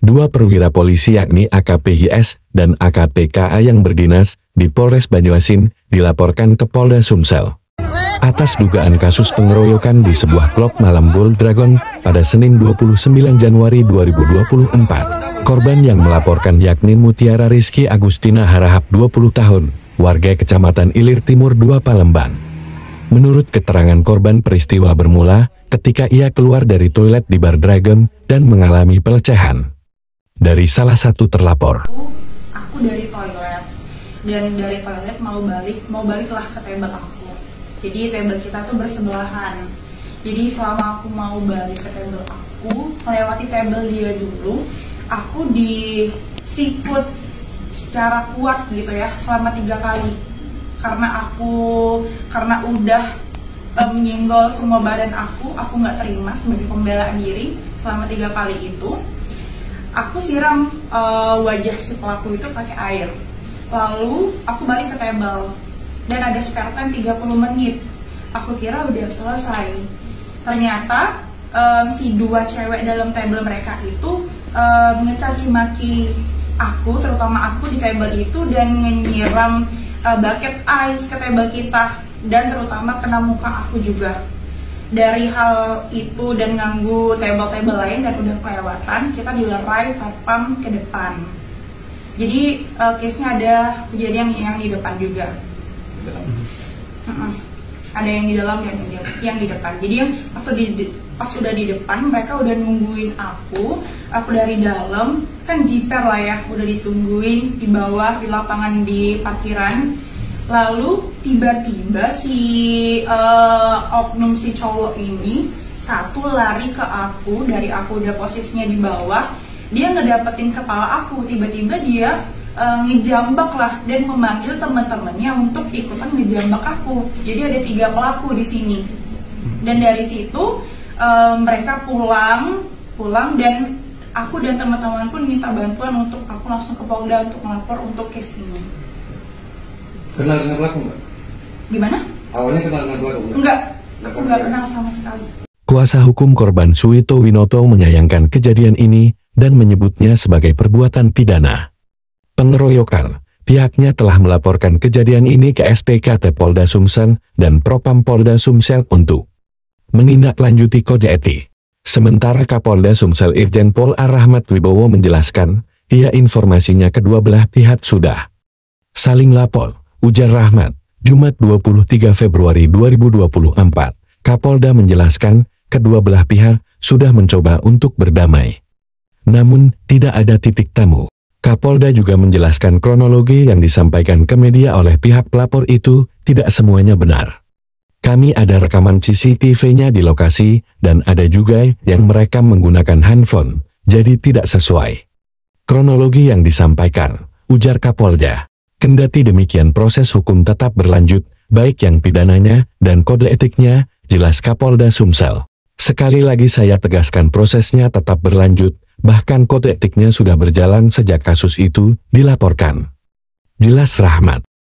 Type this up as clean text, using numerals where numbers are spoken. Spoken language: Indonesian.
Dua perwira polisi yakni AKP YS dan AKP KA yang berdinas di Polres Banyuasin dilaporkan ke Polda Sumsel atas dugaan kasus pengeroyokan di sebuah klub malam Bull Dragon pada Senin 29 Januari 2024. Korban yang melaporkan yakni Mutiara Rizky Agustina Harahap 20 tahun, warga Kecamatan Ilir Timur 2 Palembang. Menurut keterangan korban, peristiwa bermula ketika ia keluar dari toilet di Bar Dragon dan mengalami pelecehan dari salah satu terlapor. Aku dari toilet, dan dari toilet mau baliklah ke table aku. Jadi table kita tuh bersebelahan. Jadi selama aku mau balik ke table aku, melewati table dia dulu, aku disikut secara kuat gitu ya, selama 3 kali. Karena udah menyenggol semua badan aku nggak terima sebagai pembelaan diri selama 3 kali itu. Aku siram wajah si pelaku itu pakai air. Lalu aku balik ke table dan ada spare time 30 menit. Aku kira udah selesai. Ternyata si 2 cewek dalam table mereka itu ngecaci maki aku, terutama aku di table itu, dan nyiram bucket ice ke table kita, dan terutama kena muka aku juga. Dari hal itu dan ganggu table-table lain dan udah kelewatan, kita dilerai satpam ke depan. Jadi case-nya ada kejadian yang di depan juga. Ada yang di dalam dan yang di depan. Jadi yang pas udah di depan, mereka udah nungguin aku dari dalam, kan jiper lah ya, udah ditungguin di bawah, di lapangan, di parkiran. Lalu tiba-tiba si oknum si cowok ini satu lari ke aku, dari aku udah posisinya di bawah, dia ngedapetin kepala aku, tiba-tiba dia ngejambak lah dan memanggil teman-temannya untuk ikutan ngejambak aku. Jadi ada 3 pelaku di sini. Dan dari situ mereka pulang dan aku dan teman-teman pun minta bantuan untuk aku langsung ke Polda untuk melapor untuk case ini. Kenal dengan pelaku nggak? Gimana? Awalnya kenal dengan pelaku? Enggak, aku nggak kenal sama sekali. Kuasa hukum korban Suito Winoto menyayangkan kejadian ini dan menyebutnya sebagai perbuatan pidana pengeroyokan. Pihaknya telah melaporkan kejadian ini ke SPKT Polda Sumsel dan Propam Polda Sumsel untuk menindaklanjuti kode etik. Sementara Kapolda Sumsel Irjen Pol Ar-Rahmat Wibowo menjelaskan, informasinya kedua belah pihak sudah saling lapor, ujar Rahmat. Jumat 23 Februari 2024, Kapolda menjelaskan, kedua belah pihak sudah mencoba untuk berdamai. Namun, tidak ada titik temu. Kapolda juga menjelaskan kronologi yang disampaikan ke media oleh pihak pelapor itu tidak semuanya benar. Kami ada rekaman CCTV-nya di lokasi, dan ada juga yang merekam menggunakan handphone, jadi tidak sesuai kronologi yang disampaikan, ujar Kapolda. Kendati demikian, proses hukum tetap berlanjut, baik yang pidananya dan kode etiknya, jelas Kapolda Sumsel. Sekali lagi saya tegaskan, prosesnya tetap berlanjut, bahkan kode etiknya sudah berjalan sejak kasus itu dilaporkan. Jelas Rahmat.